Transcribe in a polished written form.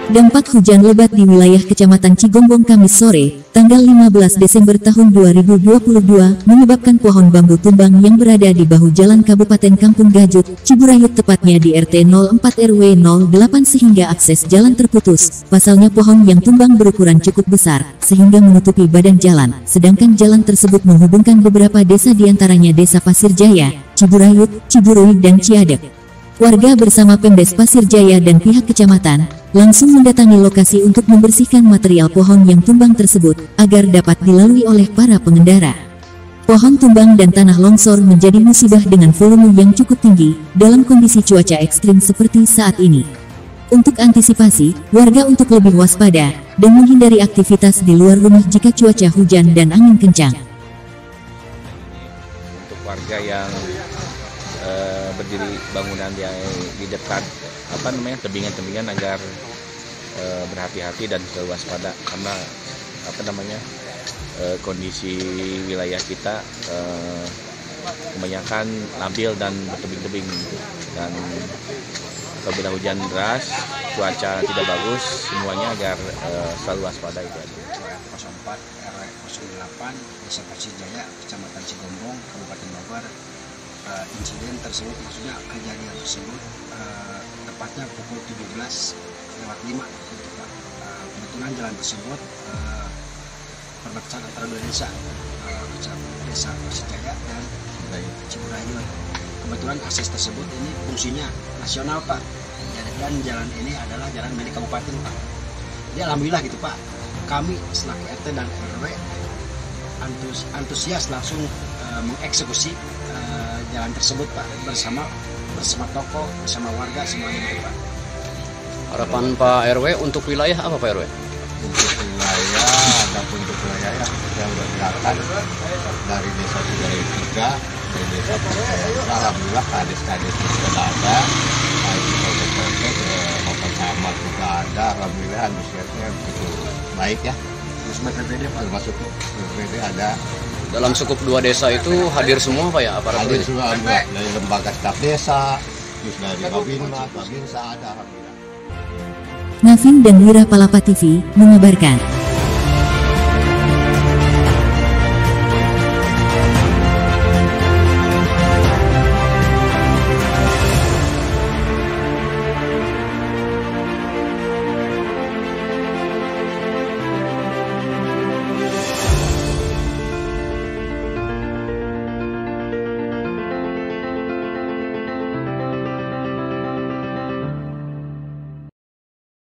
Dampak hujan lebat di wilayah Kecamatan Cigombong Kamis sore, tanggal 15 Desember tahun 2022, menyebabkan pohon bambu tumbang yang berada di bahu jalan Kabupaten Kampung Gajut, Ciburayut tepatnya di RT 04 RW 08 sehingga akses jalan terputus. Pasalnya pohon yang tumbang berukuran cukup besar, sehingga menutupi badan jalan, sedangkan jalan tersebut menghubungkan beberapa desa diantaranya Desa Pasir Jaya, Ciburayut, Ciburui dan Ciadek. Warga bersama Pemdes Pasir Jaya dan pihak kecamatan langsung mendatangi lokasi untuk membersihkan material pohon yang tumbang tersebut agar dapat dilalui oleh para pengendara. Pohon tumbang dan tanah longsor menjadi musibah dengan volume yang cukup tinggi dalam kondisi cuaca ekstrim seperti saat ini. Untuk antisipasi, warga untuk lebih waspada dan menghindari aktivitas di luar rumah jika cuaca hujan dan angin kencang. Untuk warga yang berdiri bangunan yang di dekat tebingan-tebingan agar berhati-hati dan waspada karena kondisi wilayah kita kebanyakan labil dan bertebing-tebing dan apabila hujan deras, cuaca tidak bagus, semuanya agar selalu waspada itu aja. 04 RW 08 Desa Pasir Jaya, Kecamatan Cigombong, Kabupaten Bogor. Insiden tersebut, maksudnya kejadian tersebut tepatnya pukul 17:05 gitu, Pak. Kebetulan jalan tersebut perbatasan antara dua desa, Desa Pasir Jaya dan Ciburayut. Kebetulan akses tersebut ini fungsinya nasional, Pak, dan jalan ini adalah jalan milik kabupaten, Pak. Jadi alhamdulillah gitu, Pak, kami selaku RT dan RW antusias langsung mengeksekusi jalan tersebut, Pak, bersama toko, bersama warga semuanya, Pak. Harapan Pak RW untuk wilayah apa, Pak RW? Untuk wilayah, untuk wilayah yang sudah kelihatan dari desa Ciburayut 3 dari desa Ciburayut, alhamdulillah kades-kades sudah ada, maupun camat juga ada, alhamdulillah antusiasnya begitu baik ya. Terus BPBD, Pak, termasuk BPBD ada. Dalam skup 2 desa itu hadir semua, Pak, ya, aparatur? Hadir semua, dari lembaga staf desa, terus dari Babinsa ada, alhamdulillah. Navin dan Wira Palapa TV mengabarkan.